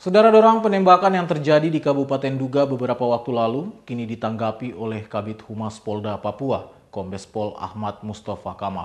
Saudara, dorang penembakan yang terjadi di Kabupaten Duga beberapa waktu lalu kini ditanggapi oleh Kabid Humas Polda Papua, Kombes Pol Ahmad Mustafa Kamal.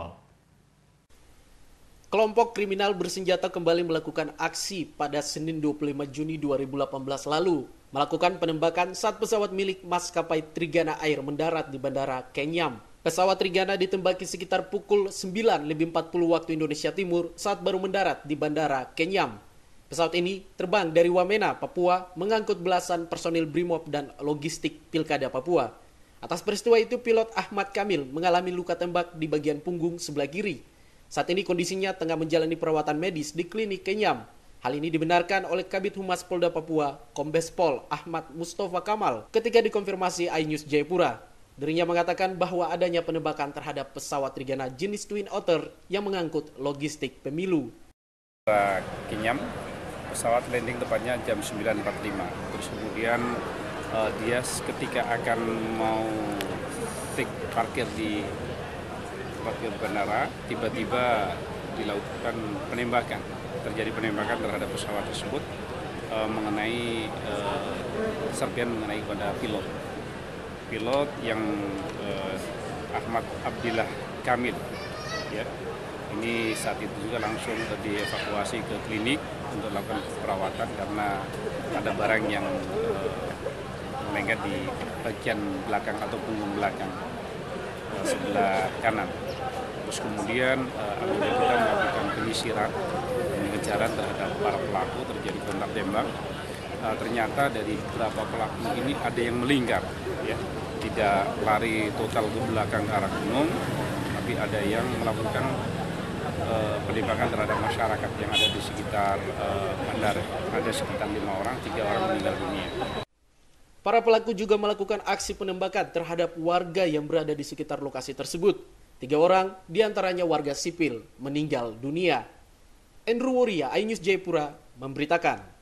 Kelompok kriminal bersenjata kembali melakukan aksi pada Senin 25 Juni 2018 lalu, melakukan penembakan saat pesawat milik maskapai Trigana Air mendarat di Bandara Kenyam. Pesawat Trigana ditembaki sekitar pukul 9:40 waktu Indonesia Timur saat baru mendarat di Bandara Kenyam. Pesawat ini terbang dari Wamena, Papua, mengangkut belasan personil Brimob dan logistik Pilkada Papua. Atas peristiwa itu, pilot Ahmad Kamil mengalami luka tembak di bagian punggung sebelah kiri. Saat ini kondisinya tengah menjalani perawatan medis di klinik Kenyam. Hal ini dibenarkan oleh Kabid Humas Polda Papua, Kombes Pol Ahmad Mustafa Kamal, ketika dikonfirmasi iNews Jayapura. Dirinya mengatakan bahwa adanya penembakan terhadap pesawat Trigana jenis Twin Otter yang mengangkut logistik pemilu. Kenyam, pesawat landing tepatnya jam 9.45. Terus kemudian dia ketika akan mau parkir di parkir bandara, tiba-tiba dilakukan penembakan. Terjadi penembakan terhadap pesawat tersebut mengenai serpian mengenai pada pilot yang Ahmad Abdillah Kamil, ya. Ini saat itu juga langsung dievakuasi ke klinik untuk melakukan perawatan karena ada barang yang melengket di bagian belakang atau punggung belakang sebelah kanan. Terus kemudian anggota kita melakukan penyisiran dan pengejaran terhadap para pelaku, terjadi kontak tembak. Ternyata dari beberapa pelaku ini ada yang melingkar, ya, tidak lari total ke belakang ke arah gunung, tapi ada yang melakukan penembakan terhadap masyarakat yang ada di sekitar bandara. Ada sekitar 5 orang, 3 orang meninggal dunia. Para pelaku juga melakukan aksi penembakan terhadap warga yang berada di sekitar lokasi tersebut. 3 orang, diantaranya warga sipil, meninggal dunia. Andrew Woria, iNews Jayapura, memberitakan.